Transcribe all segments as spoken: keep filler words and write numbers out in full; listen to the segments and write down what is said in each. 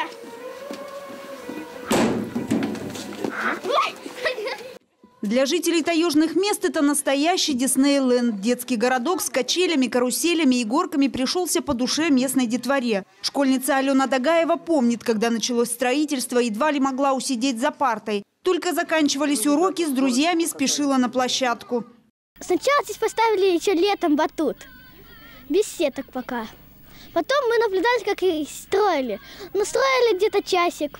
Для жителей таежных мест это настоящий Диснейленд. Детский городок с качелями, каруселями и горками пришелся по душе местной детворе. Школьница Алена Дагаева помнит, когда началось строительство, едва ли могла усидеть за партой. Только заканчивались уроки, с друзьями спешила на площадку. Сначала здесь поставили еще летом батут, без сеток пока. Потом мы наблюдали, как их строили. Но строили где-то часик.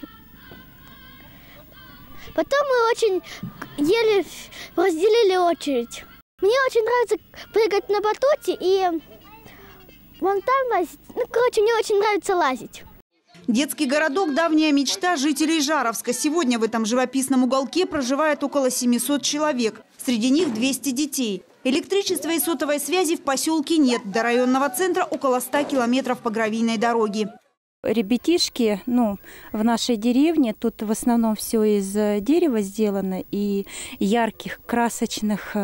Потом мы очень еле разделили очередь. Мне очень нравится прыгать на батуте и вон там лазить. Ну, короче, мне очень нравится лазить. Детский городок – давняя мечта жителей Жаровска. Сегодня в этом живописном уголке проживает около семисот человек. Среди них двести детей. Электричества и сотовой связи в поселке нет. До районного центра около ста километров по гравийной дороге. Ребятишки, ну, в нашей деревне, тут в основном все из дерева сделано, и ярких, красочных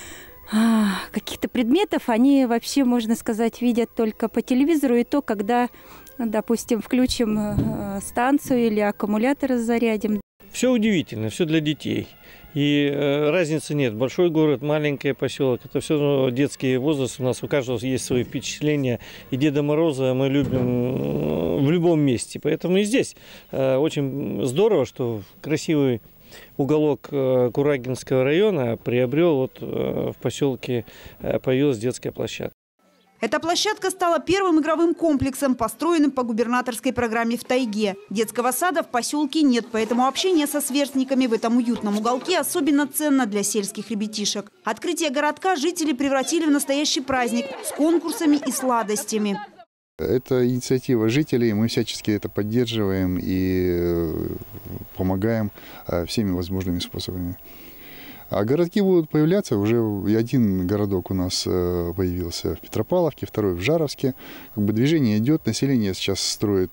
а, каких-то предметов они вообще, можно сказать, видят только по телевизору, и то, когда, допустим, включим а, станцию или аккумулятор зарядим. Все удивительно, все для детей. И э, разницы нет. Большой город, маленький поселок. Это все детский возраст. У нас у каждого есть свои впечатления. И Деда Мороза мы любим в любом месте. Поэтому и здесь э, очень здорово, что красивый уголок э, Курагинского района приобрел вот, э, в поселке э, появилась детская площадка. Эта площадка стала первым игровым комплексом, построенным по губернаторской программе «В тайге». Детского сада в поселке нет, поэтому общение со сверстниками в этом уютном уголке особенно ценно для сельских ребятишек. Открытие городка жители превратили в настоящий праздник с конкурсами и сладостями. Это инициатива жителей, мы всячески это поддерживаем и помогаем всеми возможными способами. А городки будут появляться, уже один городок у нас появился в Петропавловке, второй в Жаровске. Как бы движение идет, население сейчас строит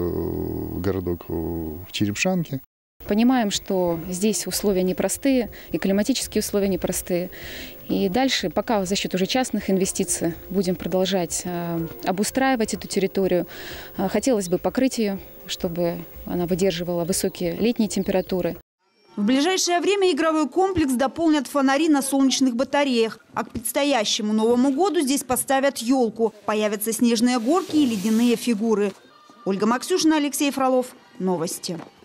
городок в Черепшанке. Понимаем, что здесь условия непростые, и климатические условия непростые. И дальше, пока за счет уже частных инвестиций, будем продолжать обустраивать эту территорию. Хотелось бы покрыть ее, чтобы она выдерживала высокие летние температуры. В ближайшее время игровой комплекс дополнят фонари на солнечных батареях. А к предстоящему Новому году здесь поставят елку. Появятся снежные горки и ледяные фигуры. Ольга Максюшина, Алексей Фролов. Новости.